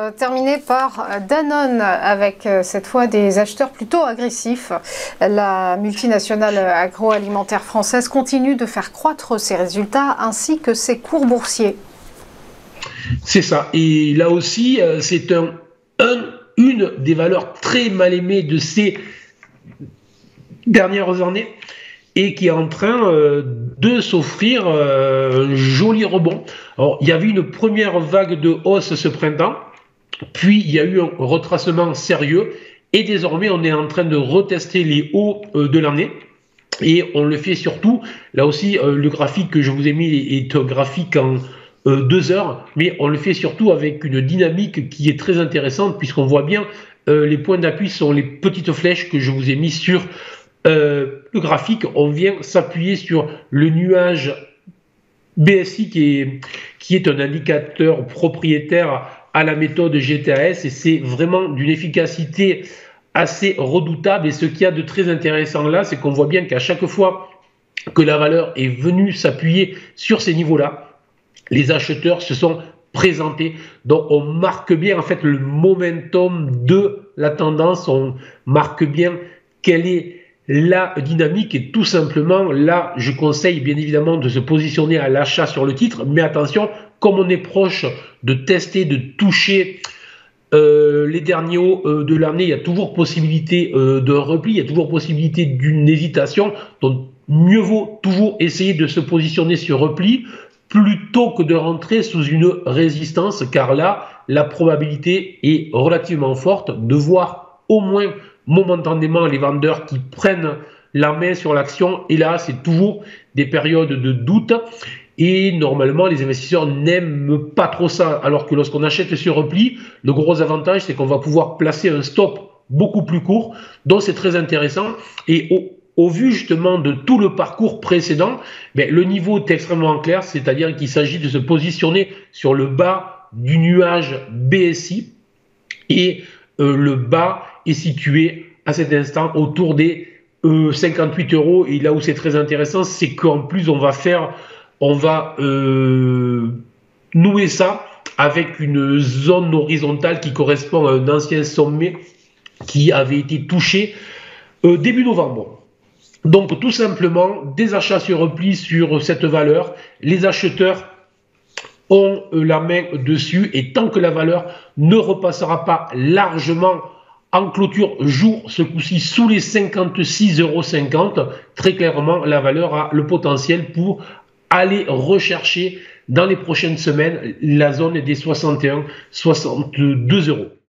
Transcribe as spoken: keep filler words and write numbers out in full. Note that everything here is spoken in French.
euh, terminer par Danone avec euh, cette fois des acheteurs plutôt agressifs. La multinationale agroalimentaire française continue de faire croître ses résultats ainsi que ses cours boursiers. C'est ça. Et là aussi, euh, c'est un, un, une des valeurs très mal aimées de ces dernières années et qui est en train euh, de s'offrir euh, un joli rebond. Alors, il y avait une première vague de hausse ce printemps, puis il y a eu un retracement sérieux, et désormais on est en train de retester les hauts euh, de l'année. Et on le fait surtout, là aussi, euh, le graphique que je vous ai mis est un graphique en euh, deux heures, mais on le fait surtout avec une dynamique qui est très intéressante, puisqu'on voit bien euh, les points d'appui sont les petites flèches que je vous ai mis sur Euh, le graphique. On vient s'appuyer sur le nuage B S I qui est, qui est un indicateur propriétaire à la méthode G T A S, et c'est vraiment d'une efficacité assez redoutable. Et ce qu'il y a de très intéressant là, c'est qu'on voit bien qu'à chaque fois que la valeur est venue s'appuyer sur ces niveaux-là, les acheteurs se sont présentés. Donc on marque bien en fait le momentum de la tendance, on marque bien quelle est la dynamique, et tout simplement là je conseille bien évidemment de se positionner à l'achat sur le titre, mais attention, comme on est proche de tester, de toucher euh, les derniers hauts euh, de l'année, il y a toujours possibilité euh, d'un repli, il y a toujours possibilité d'une hésitation, donc mieux vaut toujours essayer de se positionner sur repli plutôt que de rentrer sous une résistance, car là la probabilité est relativement forte de voir au moins momentanément les vendeurs qui prennent la main sur l'action, et là c'est toujours des périodes de doute, et normalement les investisseurs n'aiment pas trop ça, alors que lorsqu'on achète sur repli, le gros avantage c'est qu'on va pouvoir placer un stop beaucoup plus court, donc c'est très intéressant. Et au, au vu justement de tout le parcours précédent, ben, le niveau est extrêmement clair, c'est-à-dire qu'il s'agit de se positionner sur le bas du nuage B S I, et euh, le bas est situé à cet instant autour des euh, cinquante-huit euros. Et là où c'est très intéressant, c'est qu'en plus on va faire, on va euh, nouer ça avec une zone horizontale qui correspond à un ancien sommet qui avait été touché euh, début novembre. Donc tout simplement des achats sur repli sur cette valeur, les acheteurs ont la main dessus, et tant que la valeur ne repassera pas largement en clôture jour, ce coup-ci sous les cinquante-six euros cinquante, très clairement la valeur a le potentiel pour aller rechercher dans les prochaines semaines la zone des soixante et un soixante-deux euros.